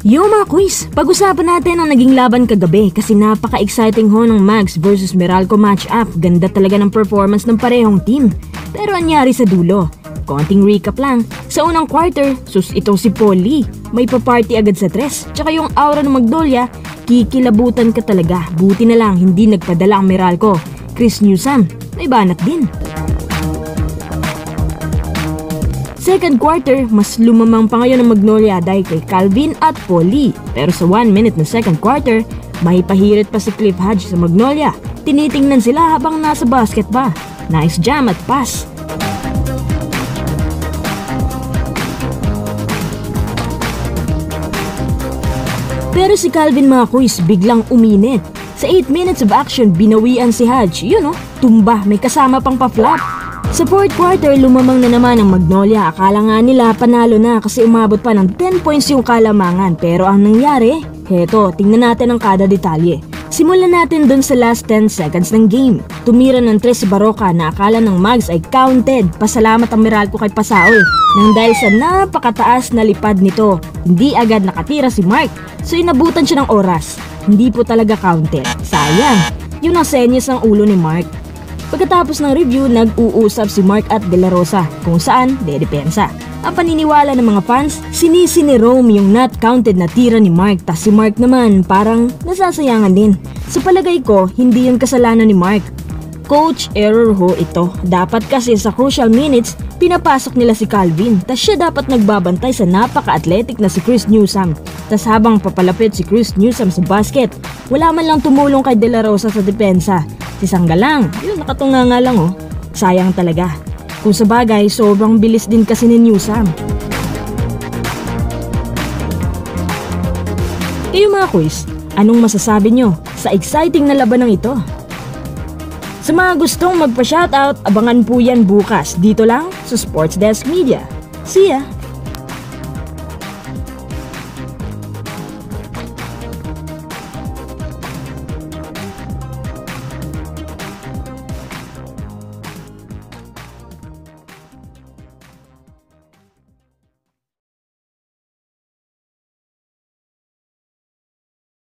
Yo mga quiz, pag-usapan natin ang naging laban kagabi kasi napaka-exciting ho ng Mags versus Meralco match-up. Ganda talaga ng performance ng parehong team. Pero anyari sa dulo? Konting recap lang. Sa unang quarter, ito si Polly. May pa-party agad sa tres. Tsaka yung aura ng Magnolia, kikilabutan ka talaga. Buti na lang hindi nagpadala ang Meralco. Chris Newsome, may banat din. Second quarter, mas lumamang pa ngayon ang Magnolia dahil kay Calvin at Polly. Pero sa 1 minute na second quarter, may pahirit pa si Cliff Hodge sa Magnolia. Tinitingnan sila habang nasa basket pa. Nice jam at pass. Pero si Calvin mga quiz biglang uminit. Sa 8 minutes of action, binawian si Hodge. Tumba, may kasama pang pa-flop. Sa fourth quarter, lumamang na naman ang Magnolia. Akala nga nila panalo na kasi umabot pa ng 10 points yung kalamangan. Pero ang nangyari, heto, tingnan natin ang kada detalye. Simulan natin dun sa last 10 seconds ng game. Tumira ng 3 si Baroka na akala ng Mags ay counted. Pasalamat ang Meralco kay Pasaol nang dahil sa napakataas na lipad nito. Hindi agad nakatira si Mark, so inabutan siya ng oras. Hindi po talaga counted. Sayang, yun ang senyas ng ulo ni Mark. Pagkatapos ng review, nag-uusap si Mark at De La Rosa kung saan dedepensa. Ang paniniwala ng mga fans, sinisi ni Rome yung not counted na tira ni Mark, tas si Mark naman parang nasasayangan din. Sa palagay ko, hindi yun kasalanan ni Mark. Coach error ho ito. Dapat kasi sa crucial minutes, pinapasok nila si Calvin, tas siya dapat nagbabantay sa napaka-athletic na si Chris Newsome. Tas habang papalapit si Chris Newsome sa basket, wala man lang tumulong kay De La Rosa sa depensa. Si Sangga lang, yun nakatunga nga lang oh. Sayang talaga. Kung sa bagay, sobrang bilis din kasi ni Newsome. Kayo mga quiz, anong masasabi nyo sa exciting na labanang ito? Sa mga gustong magpa-shoutout, abangan po yan bukas dito lang sa Sports Desk Media. See ya!